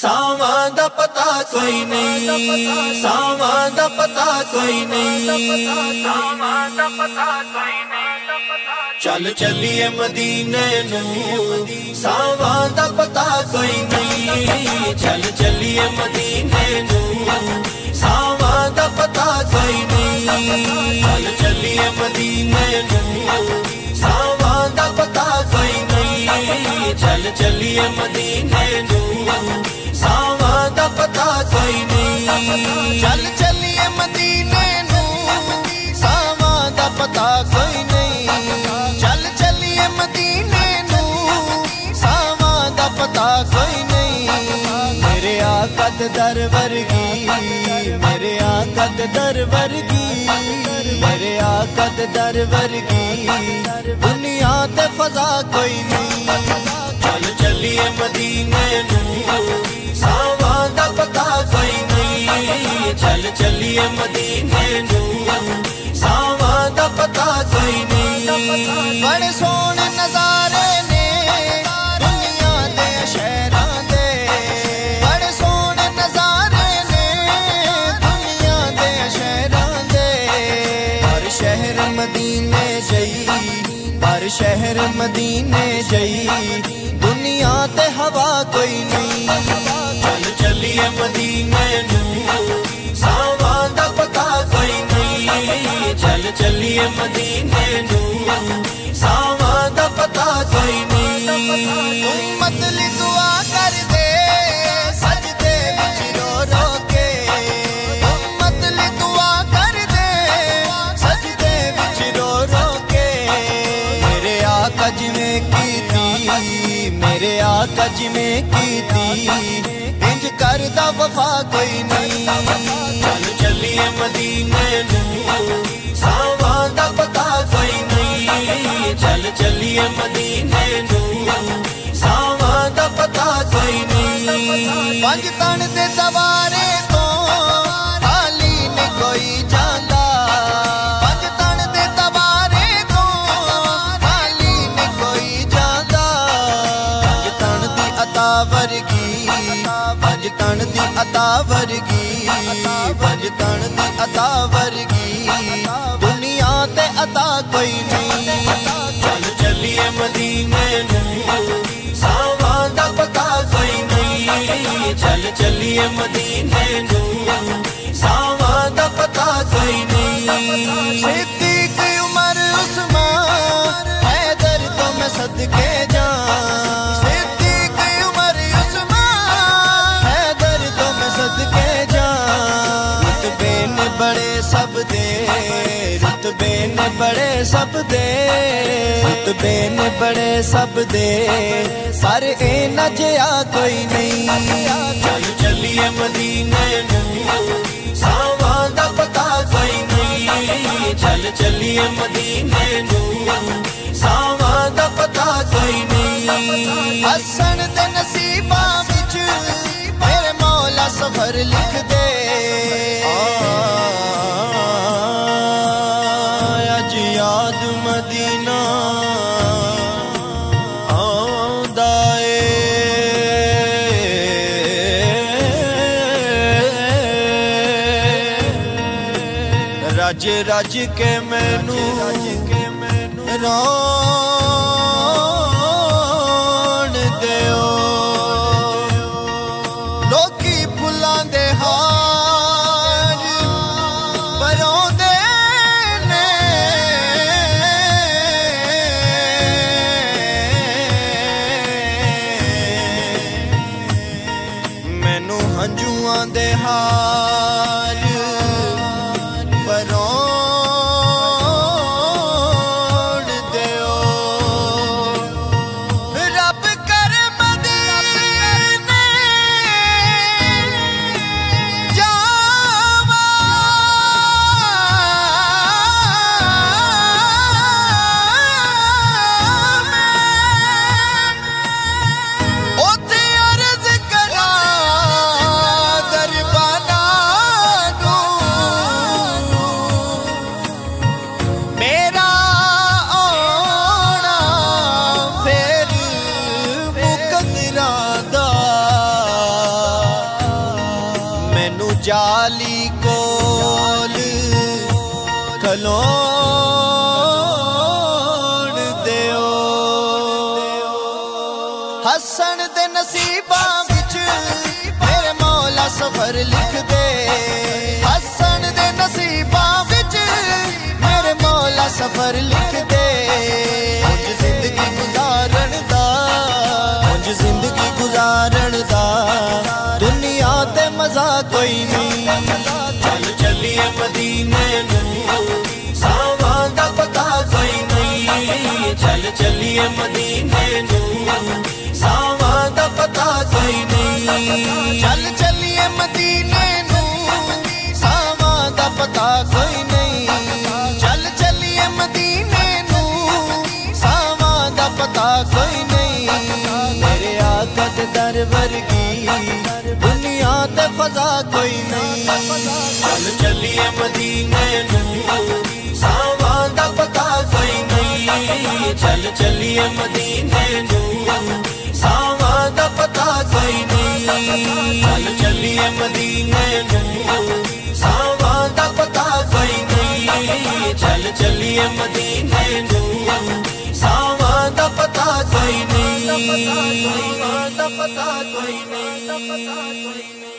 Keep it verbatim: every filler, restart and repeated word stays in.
ساواں دا پتہ کوئی نہیں، ساواں دا پتہ کوئی نہیں، چل چلیے مدینے نوں، ساواں دا پتہ کوئی نہیں، چل چلیے مدینے نوں، ساواں دا پتہ کوئی نہیں، چل چلیے مدینے نوں، ساواں دا پتہ کوئی نہیں، چل چلیے مدینے نوں، ساواں دا پتہ کوئی نہیں، چل چلیے مدینے نوں، ساواں دا پتہ کوئی نہیں، چل چلیے مدینے نوں، ساواں دا پتہ کوئی نہیں، میرے آقا دے در ورگی، میرے آقا دے در ورگی، میرے آقا دے در ورگی، دنیا تے فضا کوئی نہیں، چل چلیے مدینے نوں، ساواں دا پتہ کوئی نہیں، چل چلیے مدینے نوں، ساواں دا پتہ کوئی نہیں، بڑے سونے نظارے نے دنیا دے شہراں دے، بڑے سونے نظارے نے دنیا دے شہراں دے، ہر شہر مدینے جئی، ہر شہر مدینے جئی، دنیا تے ہوا کوئی نہیں، چل چلیے مدینے نوں، ساواں دا پتہ کوئی نہیں، چل چلیے مدینے نوں، ساواں دا پتہ کوئی نہیں، امت لی دعا کر دے سجدے وچ رو رو کے، امت لی دعا کر دے سجدے وچ رو رو کے، میرے آقا جویں کیتی، میرے آقا جویں کیتی، انج کردا وفا کوئی نہیں، چل چلیے مدینے نوں، ساواں دا پتہ کوئی نہیں، چل چلیے مدینے نوں، ساواں دا پتہ کوئی نہیں، پنج تن دے دوارے تو خالی نہیں کوئی جاندا، پنج تن دے دوارے تو خالی نہیں کوئی جاندا، پنج تن دی عطا ورگی، پنج تن دی عطا ورگی، پنج تن دی عطا ورگی، دنیا تے عطا کوئی نہیں، چل چلیے مدینے نوں، ساواں دا پتہ کوئی نہیں، چل چلیے مدینے نوں، ساواں دا پتہ کوئی نہیں، صدیق عمر عثمان حیدر تو میں صدقے جاں، صدیق عمر عثمان حیدر تو میں صدقے جاں، رتبے نے بڑے سب دے، رتبے نے بڑے سب دے، رتبے نے بڑے سب دے، پر اے نہ جیا کوئی نہیں، چل چلیے مدینے نوں، ساواں دا پتہ کوئی نہیں، چل چلیے مدینے نوں، ساواں دا پتہ کوئی نہیں، حسن دے نصیباں وچ میرے مولا سفر لکھ دے، اج یاد مدینہ آندا اے، رج رج کے مینوں رون دیو، لوکی پھلاں دے ہار پروندے نے، مینوں ہنجواں دے ہار پرون دیو، رب کر مدینے جاواں، اوتھے عرض کراں درباراں جالی کول کھلون دیو حسن دے نصیباں وچ میرے مولا سفر لکھ دے حسن دے نصیباں وچ میرے مولا سفر لکھ دے مجھ زندگی گزارن دا مجھ زندگی گزارن دا دنیا تے مزہ کوئی نہیں چل چلیے مدینے نوں ساواں دا پتہ کوئی نہیں چل چلیے مدینے نوں ساواں دا پتہ کوئی نہیں چل چلیے مدینے نوں ساواں دا پتہ کوئی نہیں چل چلیے مدینے نوں ساواں دا پتہ کوئی نہیں میرے آقا دے در ورگی دنیا تے فضا کوئی نہیں چل چلیے مدینے نوں ساواں دا پتہ کوئی نہیں چل چلیے مدینے نوں ساواں دا پتہ کوئی نہیں چل چلیے مدینے نوں ساواں دا پتہ کوئی نہیں چل چلیے مدینے نوں ساواں دا پتہ کوئی نہیں ساواں دا پتہ کوئی نہیں